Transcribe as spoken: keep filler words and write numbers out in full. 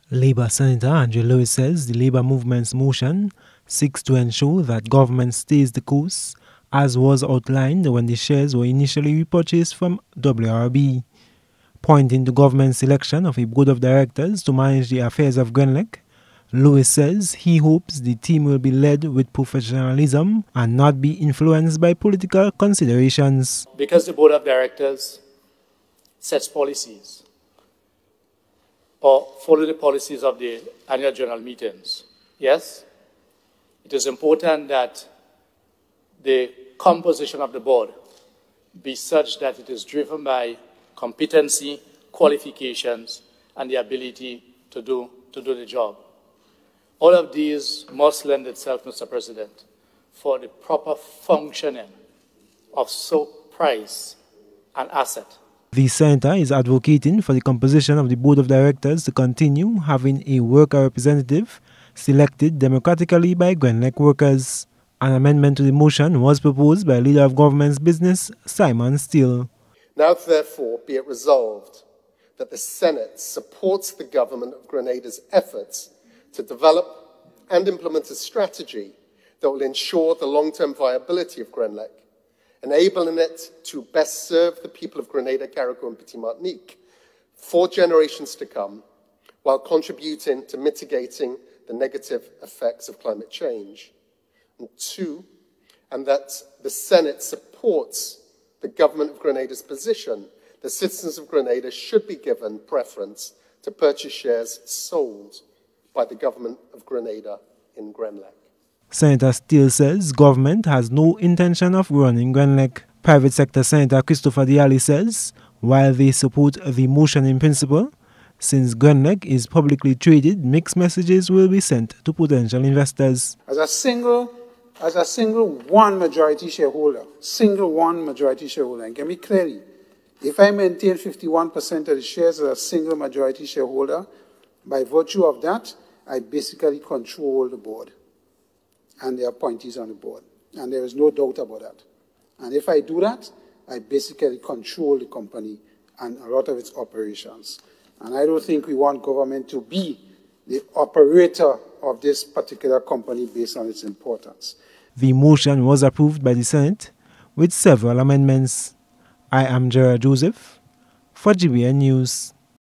Labour Senator Andrew Lewis says the Labour movement's motion seeks to ensure that government stays the course, as was outlined when the shares were initially repurchased from W R B. Pointing to government's selection of a board of directors to manage the affairs of Grenlec, Lewis says he hopes the team will be led with professionalism and not be influenced by political considerations. Because the board of directors sets policies or follow the policies of the annual general meetings, yes, it is important that the composition of the board be such that it is driven by competency, qualifications, and the ability to do, to do the job. All of these must lend itself, Mister President, for the proper functioning of so price and asset. The Senator is advocating for the composition of the Board of Directors to continue having a worker representative selected democratically by Grenlec workers. An amendment to the motion was proposed by Leader of Government's Business, Simon Steele. Now, therefore, be it resolved that the Senate supports the Government of Grenada's efforts to develop and implement a strategy that will ensure the long-term viability of Grenlec, enabling it to best serve the people of Grenada, Carriacou and Petite Martinique for generations to come, while contributing to mitigating the negative effects of climate change. And two, and that the Senate supports the Government of Grenada's position that citizens of Grenada should be given preference to purchase shares sold by the Government of Grenada in Grenlec. Senator Steele says government has no intention of running Grenlec. Private sector Senator Christopher Diali says while they support the motion in principle, since Grenlec is publicly traded, mixed messages will be sent to potential investors. As a single, as a single one majority shareholder, single one majority shareholder, and get me clearly, if I maintain fifty-one percent of the shares as a single majority shareholder, by virtue of that, I basically control the board and the appointees on the board. And there is no doubt about that. And if I do that, I basically control the company and a lot of its operations. And I don't think we want government to be the operator of this particular company based on its importance. The motion was approved by the Senate with several amendments. I am Gerard Joseph for G B N News.